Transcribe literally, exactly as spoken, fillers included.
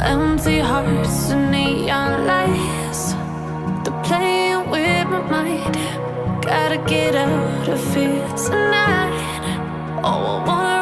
Empty hearts and neon lights, they're playing with my mind. Gotta get out of here tonight. Oh, I wanna